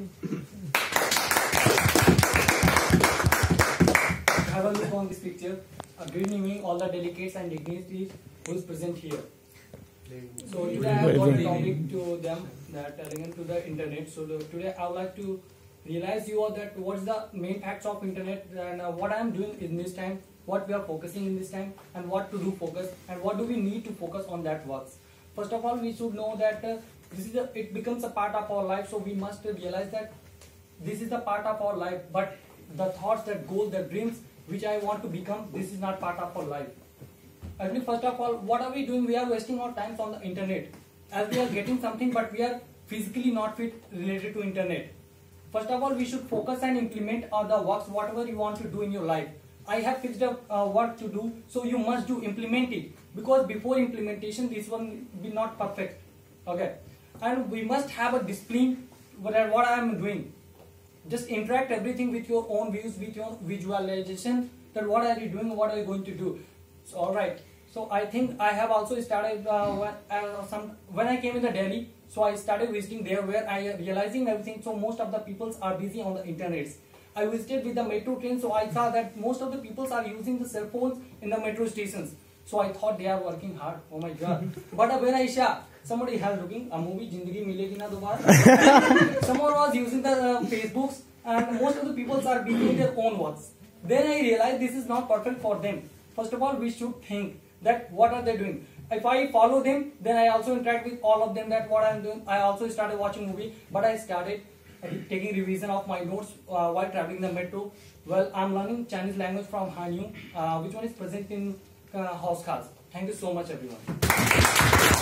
Have a look on this picture. Good evening, all the delegates and dignitaries who is present here. So today I have got a topic to them that relevant to the internet. So today I would like to realize you all that what's the main acts of internet and what I am doing in this time, what we are focusing in this time, and what to do focus and what do we need to focus on that works. First of all, we should know that it becomes a part of our life. So we must realize that this is a part of our life, but the thoughts, that goals, the dreams which I want to become, this is not part of our life. Actually, first of all, what are we doing? We are wasting our time on the internet. As we are getting something, but we are physically not fit related to internet. First of all, we should focus and implement the works, whatever you want to do in your life. I have fixed up work to do, so you must implement it. Because before implementation, this one will be not perfect. Okay, and we must have a discipline. What I am doing. Just interact everything with your own views, with your visualization. That what are you doing? What are you going to do? So, all right. So I think I have also started when I came in the Delhi. So I started visiting there where I realizing everything. So most of the peoples are busy on the internet. I visited with the metro train. So I saw that most of the peoples are using the cell phones in the metro stations. So I thought they are working hard. Oh my God! But when I saw somebody has looking a movie, Jindagi Milegi Na Dobara. Someone was using the Facebooks, and most of the peoples are busy their own works. Then I realized this is not perfect for them. First of all, we should think that what are they doing. If I follow them, then I also interact with all of them. That what I am doing. I also started watching movie, but I started taking revision of my notes while traveling the metro. Well, I am learning Chinese language from Hanyu, which one is present in house cards. Thank you so much, everyone.